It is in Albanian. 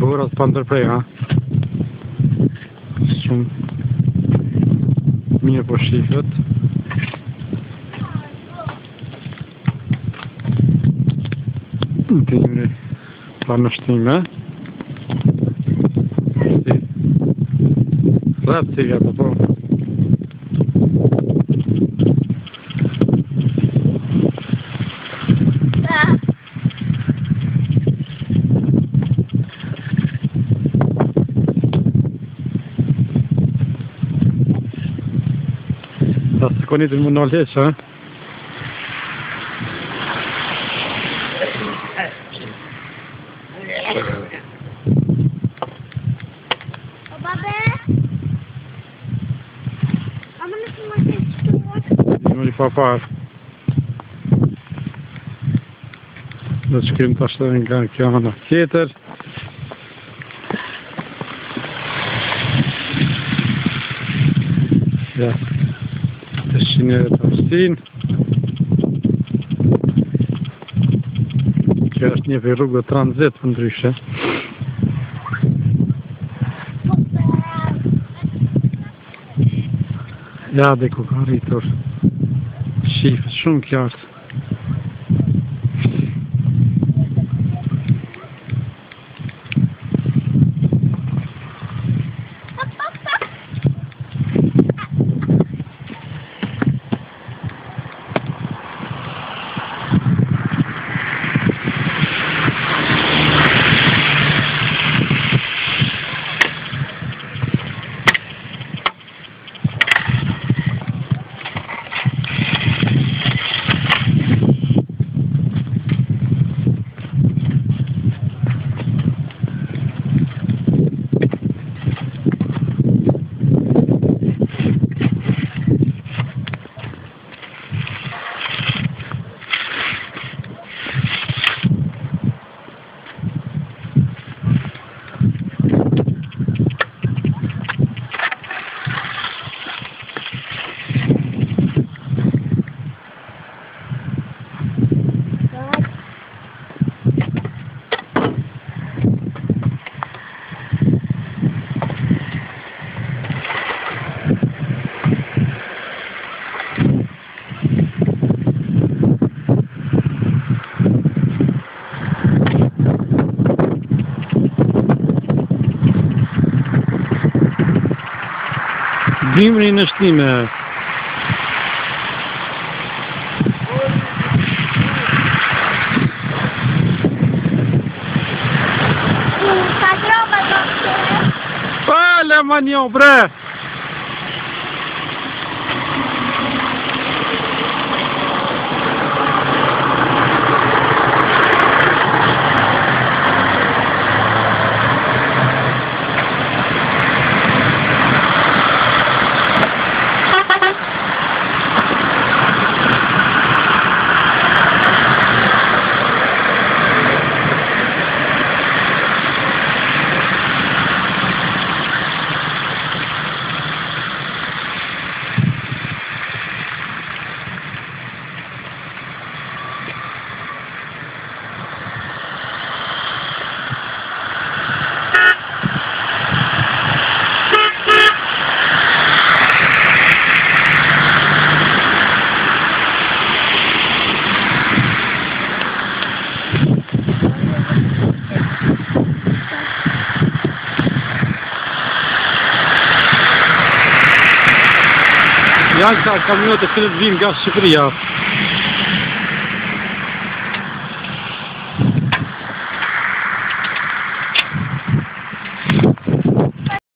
burat pa ndërprej, ha? Shumë mirë po shifët. Dimri pa nështime. Rap cigatë, po. Da se konit më në leqë, ha? Papar. Do të shkrim të ashtë nga kjo ana tjetër. Ja, të shinjere të Austin. Kjo është një për rrugë tranzit për ndryshe. Ja, dhe ku ka rritur. Shifët shumë qartë. Dimri në shtime. Pale manjo bre. Janë ka kamionet e cilët vinë nga Shqipëria.